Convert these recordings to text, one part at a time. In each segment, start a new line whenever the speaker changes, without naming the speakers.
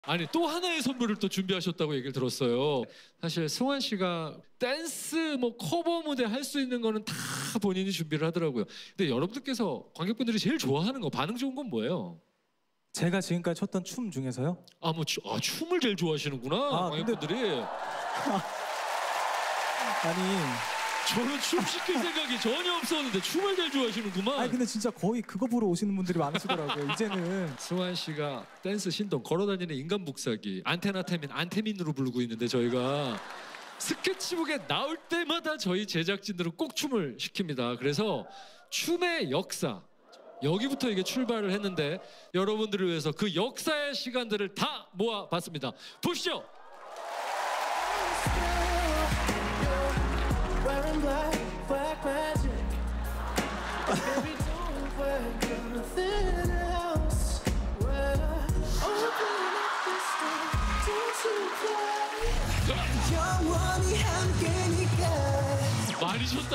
아니 또 하나의 선물을 또 준비하셨다고 얘기를 들었어요. 사실 승환 씨가 댄스 뭐 커버 무대 할 수 있는 거는 다 본인이 준비를 하더라고요. 근데 여러분들께서 관객분들이 제일 좋아하는 거, 반응 좋은 건 뭐예요?
제가 지금까지 췄던 춤 중에서요?
춤을 제일 좋아하시는구나 관객분들이.
아니
저는 춤 시킬 생각이 전혀 없었는데 춤을 제일 좋아하시는구만.
아니 근데 진짜 거의 그거 보러 오시는 분들이 많으시더라고요. 이제는
승환 씨가 댄스 신동 걸어다니는 인간 복사기 안테나테민 안테민으로 부르고 있는데 저희가 스케치북에 나올 때마다 저희 제작진들은 꼭 춤을 시킵니다. 그래서 춤의 역사 여기부터 이게 출발을 했는데 여러분들을 위해서 그 역사의 시간들을 다 모아봤습니다. 보시죠. 많이 쳤다.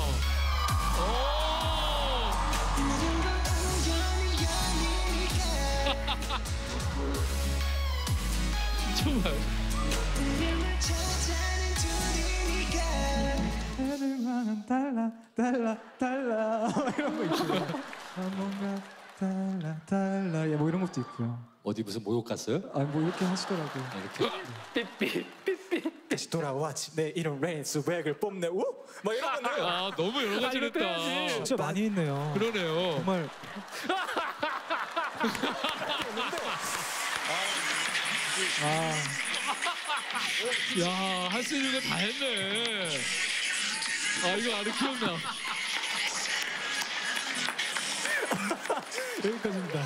정말.
달라 이런 거 있고요. 뭔가 달라 뭐 이런 것도 있고요.
어디 무슨 모욕 갔어요?
뭐 이렇게 하시더라고요.
이렇게.
삐삐 다시 돌아왔지 내 이름 레인스웩을 뽐내 우? 막 이런 건데요.
너무 여러 가지를 했다.
진짜 많이 했네요.
그러네요.
정말.
야, 할 수 있는 거 다 했네. 이거 아주 기억나.
여기까지입니다.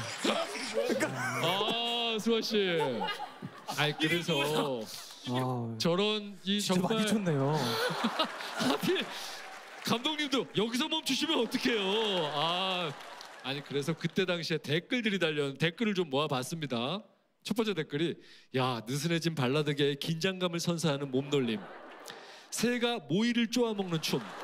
수아 씨. 그래서 저런 정말
많이 쳤네요.
하필 감독님도 여기서 멈추시면 어떡해요. 아니 그래서 그때 당시에 댓글들이 달렸는데 댓글을 좀 모아봤습니다. 첫 번째 댓글이 느슨해진 발라드계의 긴장감을 선사하는 몸놀림, 새가 모이를 쪼아먹는 춤,